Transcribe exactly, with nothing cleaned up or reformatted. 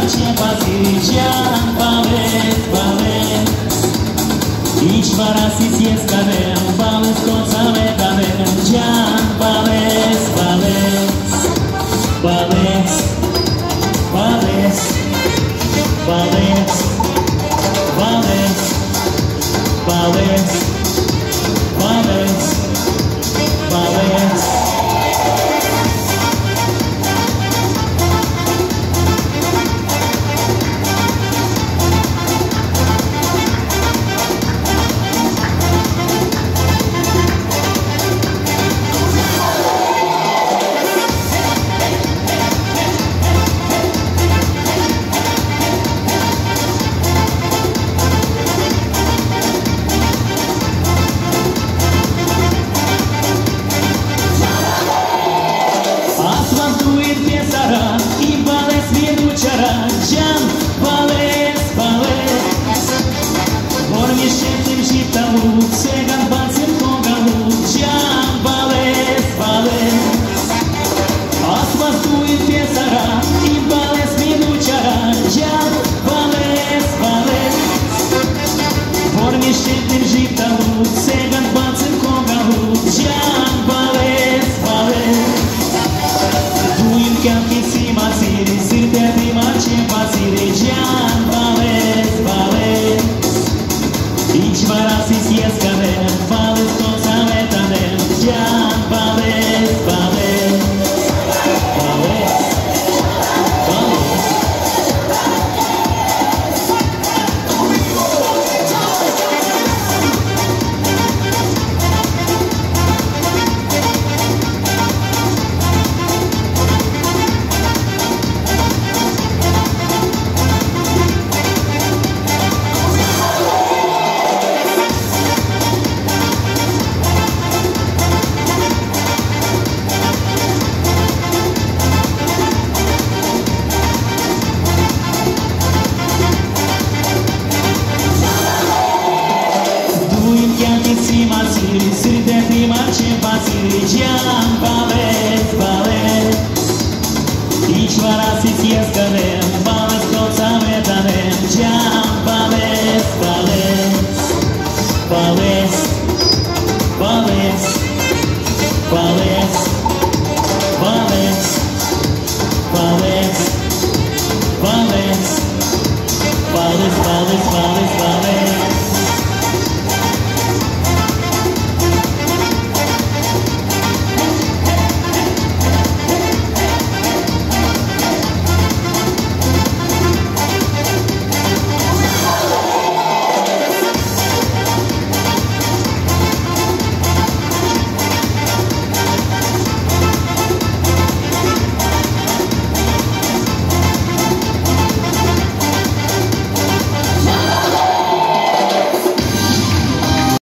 ce Vasilijan, balet, balet. Ici varasi sieskavem, balet kocavetavem, Jan, balet, balet, balet, balet, balet, balet, balet, balet, balet. Jan, balet, balet. Vormi șeptem și taut, se gambați în cogaut. Jan, balet, balet. Azi vă stui piesa ra, i balet minuceara. Jan, balet, balet. Vormi șeptem și taut, se gambați în cogaut. Jan, balet, balet. Duim chiar chisima siri, sirte prima ce Vasilijan, balet, balet. Ici varasi sieskavem, balet kocavetavem, Jan, balet, balet, balet, balet. Sirte prima ce Vasilijan, balet, balet. Ici varasi sieskavem, balet kocavetavem, Jan, balet, balet, balet, balet, balet, balet, balet, balet.